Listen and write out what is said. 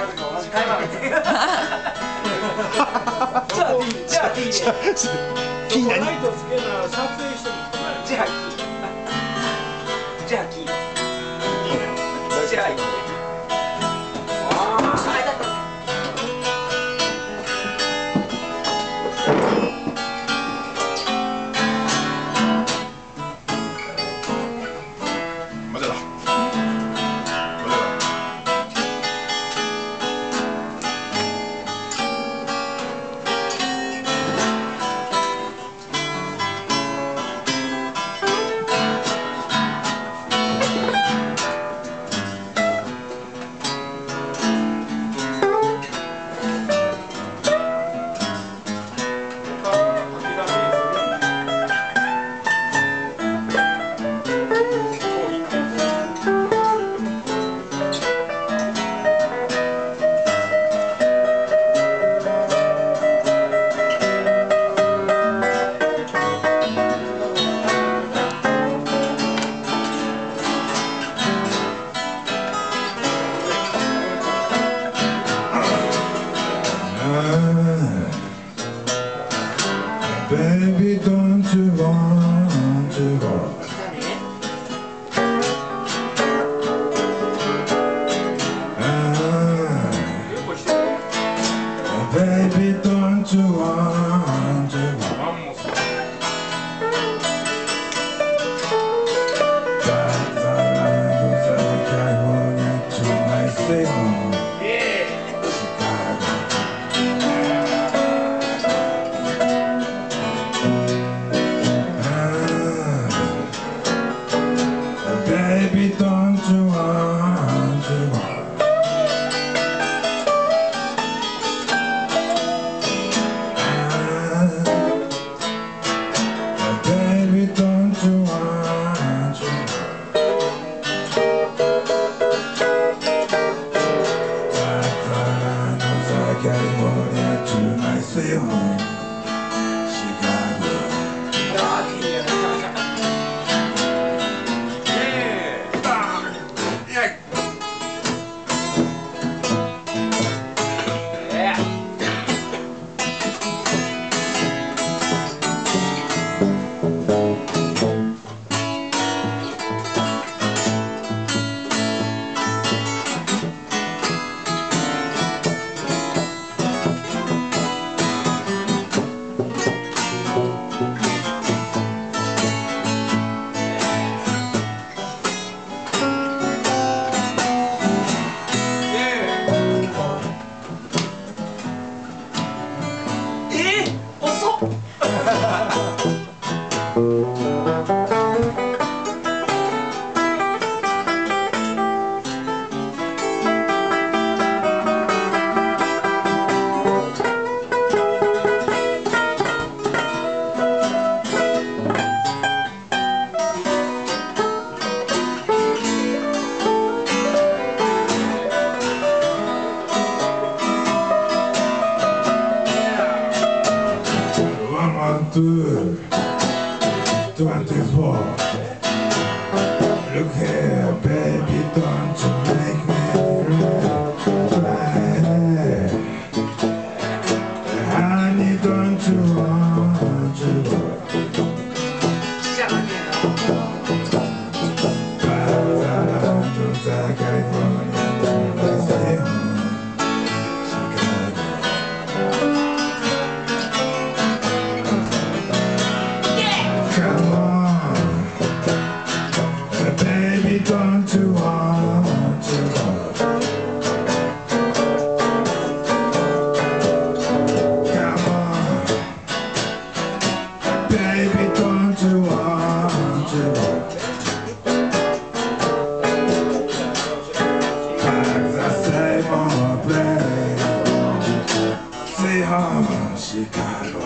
ると同じ会話みたいな。じゃあ T で。 T 何？ ライトつけなら撮影してもじゃあ T。じゃあ T。じゃあ T。 Baby, don't you want to go? Baby, don't you want to go? Back the land of California to my stay home. Baby, don't you want to go? Baby, don't you want to go? Back the land of California to my sweet home, Chicago. Two, 24. Look here, baby, don't you make me cry. Honey, don't you want to go? California, stay home, Chicago. Come on, baby, don't you want to go? Come on, baby, don't you want to go? Back the same old place, stay home, Chicago.